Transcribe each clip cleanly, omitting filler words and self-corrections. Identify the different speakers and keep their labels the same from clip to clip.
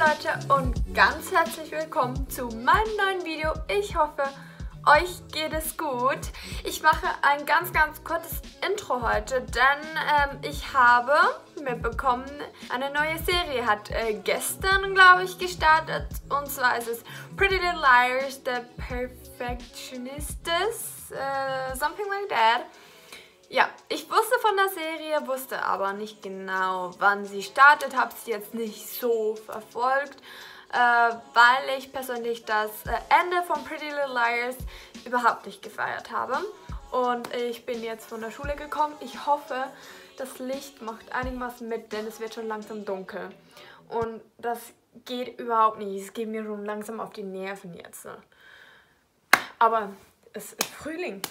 Speaker 1: Leute und ganz herzlich willkommen zu meinem neuen Video. Ich hoffe, euch geht es gut. Ich mache ein ganz kurzes Intro heute, denn ich habe mitbekommen, eine neue Serie hat gestern, glaube ich, gestartet. Und zwar ist es Pretty Little Liars, The Perfectionistas, something like that. Ja, ich wusste von der Serie, wusste aber nicht genau, wann sie startet, habe sie jetzt nicht so verfolgt, weil ich persönlich das Ende von Pretty Little Liars überhaupt nicht gefeiert habe. Und ich bin jetzt von der Schule gekommen. Ich hoffe, das Licht macht einigermaßen mit, denn es wird schon langsam dunkel. Und das geht überhaupt nicht, es geht mir schon langsam auf die Nerven jetzt. Aber es ist Frühling.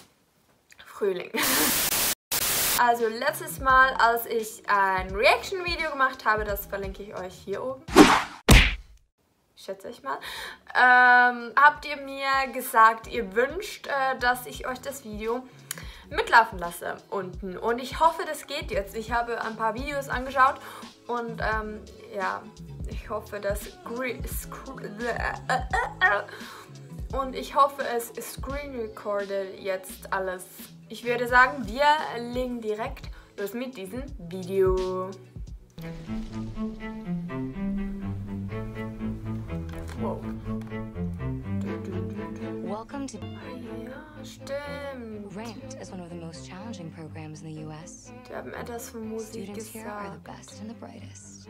Speaker 1: Also letztes Mal, als ich ein Reaction-Video gemacht habe, das verlinke ich euch hier oben, schätze ich mal, habt ihr mir gesagt, ihr wünscht, dass ich euch das Video mitlaufen lasse unten. Und ich hoffe, das geht jetzt. Ich habe ein paar Videos angeschaut und ja, ich hoffe, es screen recordet jetzt alles. Ich würde sagen, wir legen direkt los mit diesem Video. Wow.
Speaker 2: Welcome to
Speaker 1: Ja, stimmt.
Speaker 2: Ranked is one of the most challenging programs in the US.
Speaker 1: Die haben etwas von Musik
Speaker 2: Students here are the
Speaker 1: gesagt.
Speaker 2: best and the brightest.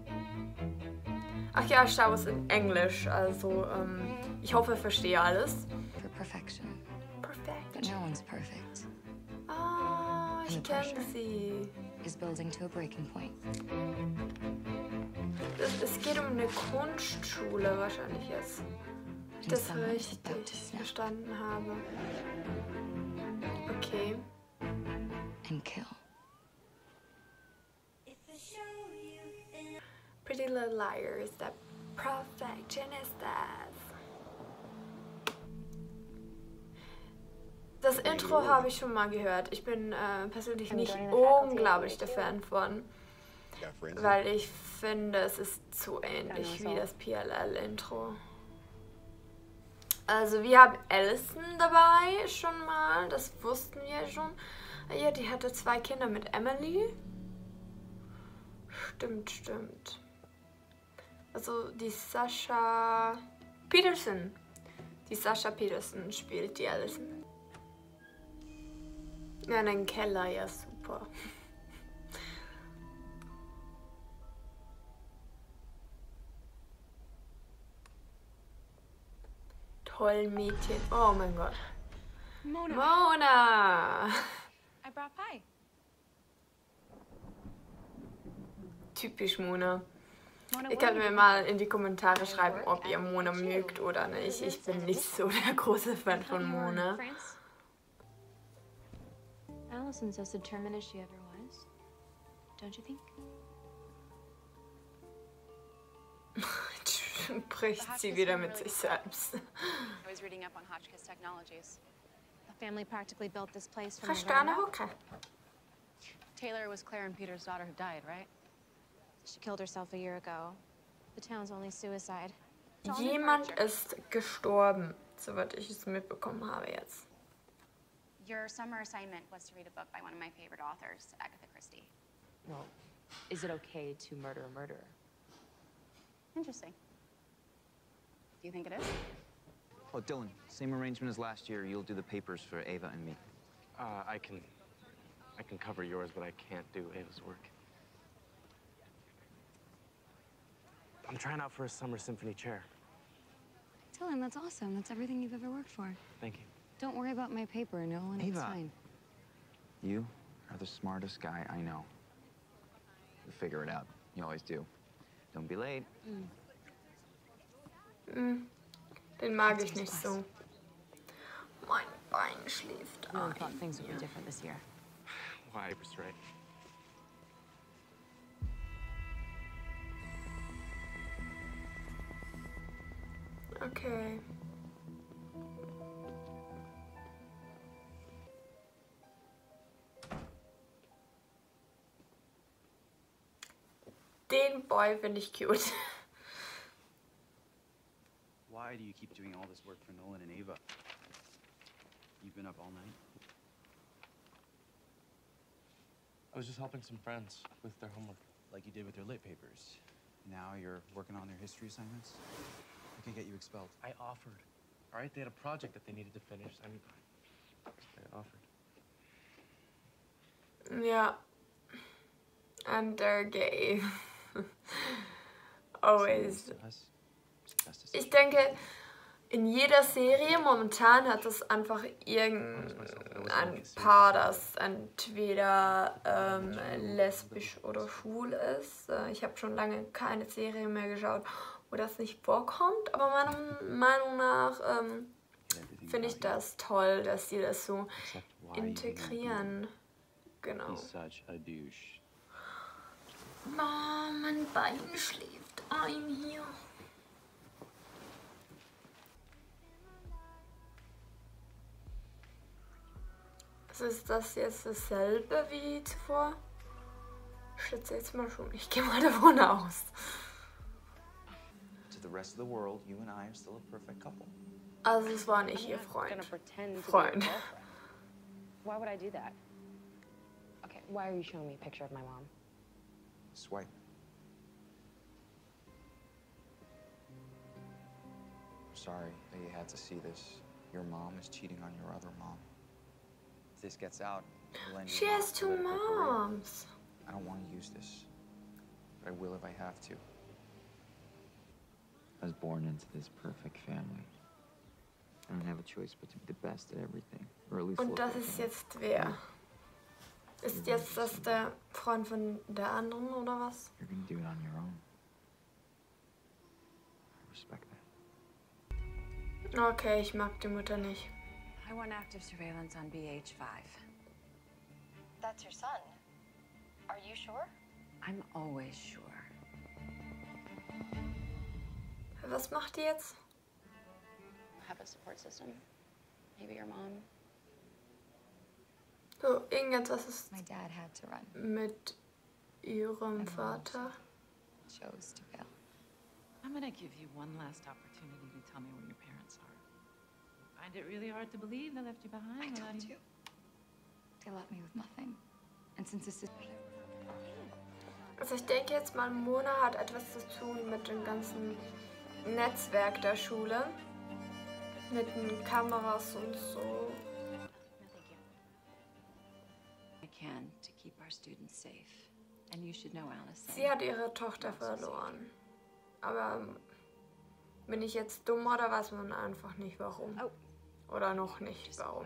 Speaker 1: Ach ja, ich schaue es in Englisch, also ich hoffe, ich verstehe alles.
Speaker 2: For perfection.
Speaker 1: Perfekt.
Speaker 2: But no one's perfect.
Speaker 1: Ah, ich kenne sie.
Speaker 2: Is building to a breaking point.
Speaker 1: Es geht um eine Kunstschule wahrscheinlich jetzt. Wenn ich das richtig verstanden habe. Okay.
Speaker 2: And kill.
Speaker 1: Pretty Little Liars, The Perfectionistas. Das Intro habe ich schon mal gehört. Ich bin persönlich nicht unglaublich der Fan von, weil ich finde, es ist zu ähnlich wie das PLL-Intro. Also wir haben Allison dabei schon mal, das wussten wir schon. Ja, die hatte 2 Kinder mit Emily. Stimmt. Also die Sasha Peterson. Die Sasha Peterson spielt die Allison. Ja, in einem Keller, ja super. Toll Mädchen. Oh mein Gott. Mona!
Speaker 3: I brought pie.
Speaker 1: Typisch Mona.
Speaker 3: Mona,
Speaker 1: Ihr
Speaker 3: what are
Speaker 1: könnt
Speaker 3: you
Speaker 1: mir
Speaker 3: doing?
Speaker 1: mal in die Kommentare schreiben, ob ihr Mona mögt oder nicht. Ich bin nicht so der große Fan
Speaker 3: I thought
Speaker 1: von
Speaker 3: you were in
Speaker 1: Mona.
Speaker 3: France. Allison's as determined as she ever was. Don't you think?
Speaker 1: Bricht sie wieder mit sich selbst.
Speaker 4: I was reading up on Hotchkiss Technologies.
Speaker 3: The family practically built this place from the
Speaker 1: Verstane
Speaker 3: ground up.
Speaker 1: Hucke.
Speaker 4: Taylor was Claire and Peter's daughter who died, right?
Speaker 3: She killed herself a year ago. The town's only suicide.
Speaker 1: Jemand ist gestorben, soweit ich es mitbekommen habe jetzt.
Speaker 4: Your summer assignment was to read a book by one of my favorite authors, Agatha Christie.
Speaker 5: Well, is it okay to murder a murderer?
Speaker 4: Interesting. Do you think it is?
Speaker 6: Oh, Dylan, same arrangement as last year. You'll do the papers for Ava and me.
Speaker 7: I can cover yours, but I can't do Ava's work. I'm trying out for a summer symphony chair.
Speaker 2: Dylan, that's awesome. That's everything you've ever worked for.
Speaker 7: Thank you.
Speaker 2: Don't worry about my paper, Nolan. It's
Speaker 6: Ava.
Speaker 2: fine.
Speaker 6: You are the smartest guy I know. You'll figure it out. You always do. Don't be late.
Speaker 1: Den mag ich nicht so. Mein Bein schläft
Speaker 5: Really
Speaker 1: ein.
Speaker 5: thought things would be different this year.
Speaker 7: Why, you were right.
Speaker 1: Okay. Den Boy finde ich cute.
Speaker 8: Why do you keep doing all this work for Nolan and Ava? You've been up all night?
Speaker 7: I was just helping some friends with their homework.
Speaker 8: Like you did with their lit papers. Now you're working on their history assignments? I can get you expelled.
Speaker 7: I offered. All right, they had a project that they needed to finish. I mean, I offered.
Speaker 1: Ja. And they're gay. Always. Ich denke, in jeder Serie momentan hat es einfach irgendein Paar, das entweder lesbisch oder schwul ist. Ich habe schon lange keine Serie mehr geschaut, wo das nicht vorkommt. Aber meiner Meinung nach finde ich das toll, dass sie das so integrieren. Genau. Oh, mein Bein schläft ein hier. Also ist das jetzt dasselbe wie zuvor? Ich schätze jetzt mal schon. Ich gehe mal davon aus.
Speaker 6: To the rest of the world, you and I are still a perfect couple.
Speaker 1: Also es war nicht ihr Freund.
Speaker 5: Freund. Why would I do that? Okay, why are you showing me a picture of my mom?
Speaker 6: Swipe. I'm sorry that you had to see this. Your mom is cheating on your other mom. If this gets out, it'll end
Speaker 1: She
Speaker 6: your
Speaker 1: has two
Speaker 6: political career.
Speaker 1: moms.
Speaker 6: I don't want to use this, but I will if I have to. I was born into this perfect family. I don't have a choice but to be the best at everything, or at least
Speaker 1: Und
Speaker 6: look
Speaker 1: das
Speaker 6: like
Speaker 1: ist
Speaker 6: one.
Speaker 1: jetzt wer? Ist jetzt das der Freund von der anderen oder was?
Speaker 6: You're gonna do it on your own. I respect that.
Speaker 1: Okay, ich mag die Mutter nicht.
Speaker 9: I want active surveillance on BH5.
Speaker 10: That's your son. Are you sure?
Speaker 9: I'm always sure.
Speaker 1: Was macht die jetzt?
Speaker 4: Have a support system. Maybe your mom.
Speaker 1: So, irgendetwas ist
Speaker 2: My dad had to run.
Speaker 1: mit ihrem Vater.
Speaker 2: Chose to fail.
Speaker 11: I'm gonna give you one last opportunity to tell me where your parents are. Find it really hard to believe they left you behind without
Speaker 2: told you. They left me with nothing. And since this is...
Speaker 1: Also ich denke jetzt mal, Mona hat etwas zu tun mit dem ganzen Netzwerk der Schule. Mit den Kameras und so.
Speaker 9: I can to keep our students safe. And you should know, Alice.
Speaker 1: Sie hat ihre Tochter verloren. Aber bin ich jetzt dumm oder weiß man einfach nicht warum? Oder noch nicht warum?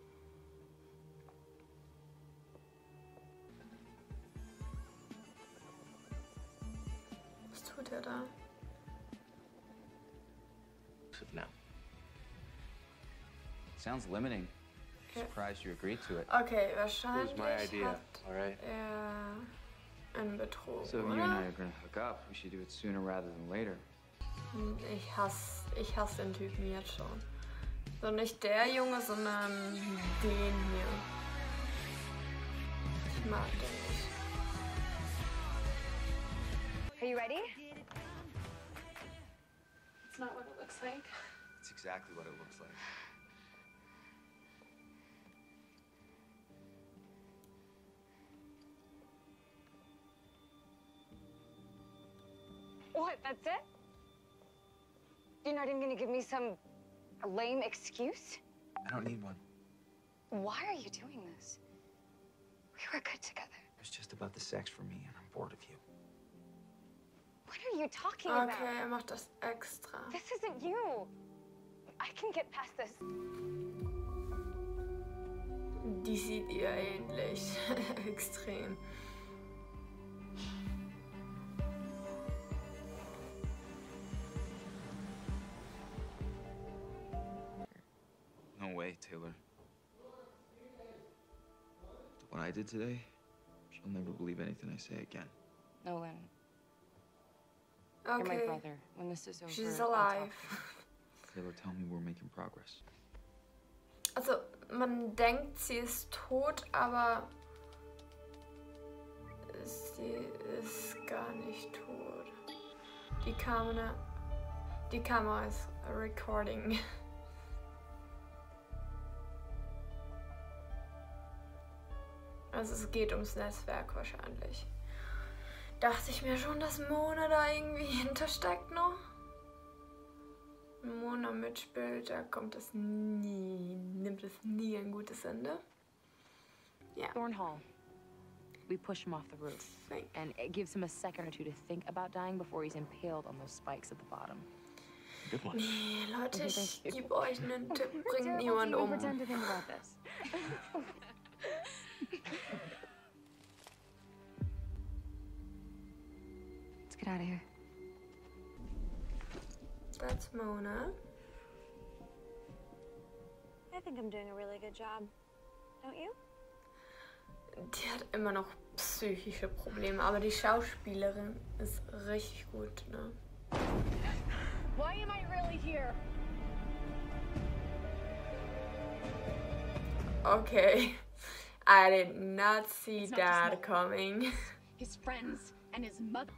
Speaker 1: Was tut er da?
Speaker 7: No.
Speaker 6: Sounds limiting. Surprised you agreed to it.
Speaker 1: Okay, wahrscheinlich
Speaker 7: It was my idea,
Speaker 1: hat
Speaker 7: all right?
Speaker 1: er einen Betrug,
Speaker 6: So if you and I
Speaker 1: oder?
Speaker 6: are gonna hook up, we should do it sooner rather than later.
Speaker 1: Ich hasse den Typen jetzt schon. So nicht der Junge, sondern den hier. Ich mag den nicht.
Speaker 10: Are you ready?
Speaker 3: It's not what it looks like.
Speaker 6: It's exactly what it looks like.
Speaker 10: What? That's it? You're not even gonna give me some lame excuse?
Speaker 6: I don't need one.
Speaker 10: Why are you doing this? We were good together.
Speaker 6: It was just about the sex for me, and I'm bored of you.
Speaker 10: What are you talking about?
Speaker 1: Okay, er macht das extra.
Speaker 10: This isn't you. I can get past this.
Speaker 1: Die sieht ihr ähnlich. Extrem.
Speaker 6: No way, Taylor. What I did today, she'll never believe anything I say again.
Speaker 9: Nolan, you're my
Speaker 1: Okay,
Speaker 9: brother. When this is over,
Speaker 1: she's
Speaker 9: I'll
Speaker 1: alive.
Speaker 6: Taylor, tell me we're making progress.
Speaker 1: Also, man denkt, sie ist tot, aber sie ist gar nicht tot. Die Kamera Die Kamera ist recording. Also es geht ums Netzwerk wahrscheinlich. Dachte ich mir schon, dass Mona da irgendwie hintersteckt noch. Mona mitspielt, da kommt es nie, nimmt es nie ein gutes Ende. Ja.
Speaker 5: Thornhall. We push him off the roof. And it gives him a second or two to think about dying before he's impaled on those spikes at the bottom.
Speaker 7: Good one.
Speaker 1: Nee, Leute, ich gebe euch einen Tipp, bringt niemand um.
Speaker 5: Pretend to think about this.
Speaker 2: Let's get out of here.
Speaker 1: That's Mona.
Speaker 12: I think I'm doing a really good job. Don't you?
Speaker 1: Die hat immer noch psychische Probleme, aber die Schauspielerin ist richtig gut, ne?
Speaker 12: Why am I really here?
Speaker 1: Okay. I did not see that coming.
Speaker 12: His friends and his mother.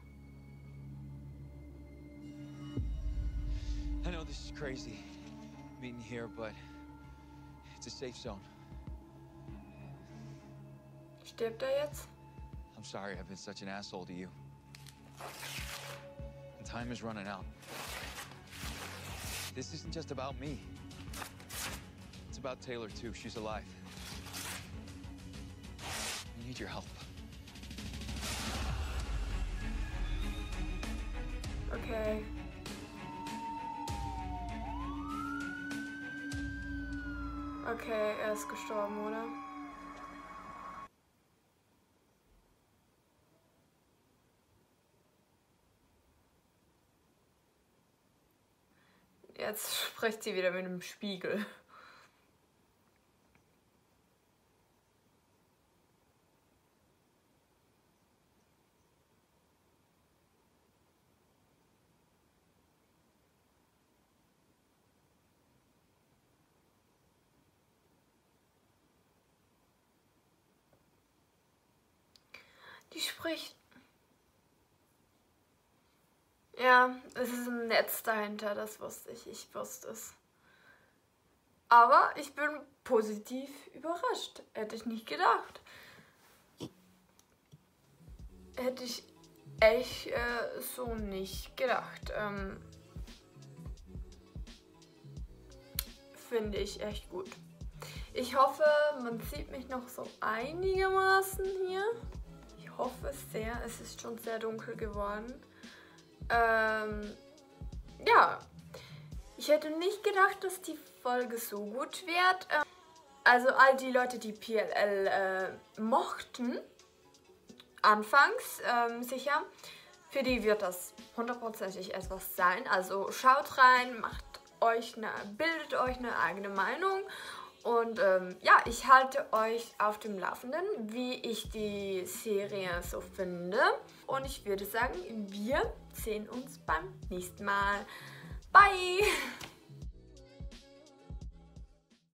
Speaker 8: I know this is crazy, meeting here, but it's a safe zone.
Speaker 1: Stirbt er jetzt?
Speaker 8: I'm sorry I've been such an asshole to you. And time is running out. This isn't just about me. It's about Taylor, too. She's alive. I need your help.
Speaker 1: Okay. Okay, er ist gestorben, oder? Jetzt spricht sie wieder mit dem Spiegel. Die spricht. Ja, es ist ein Netz dahinter, das wusste ich. Ich wusste es. Aber ich bin positiv überrascht. Hätte ich nicht gedacht. Hätte ich echt so nicht gedacht. Finde ich echt gut. Ich hoffe, man sieht mich noch so einigermaßen hier. Ich hoffe es sehr. Es ist schon sehr dunkel geworden. Ja, ich hätte nicht gedacht, dass die Folge so gut wird. Also all die Leute, die PLL mochten, anfangs sicher, für die wird das hundertprozentig etwas sein. Also schaut rein, bildet euch eine eigene Meinung. Und ja, ich halte euch auf dem Laufenden, wie ich die Serie so finde. Und ich würde sagen, wir sehen uns beim nächsten Mal. Bye!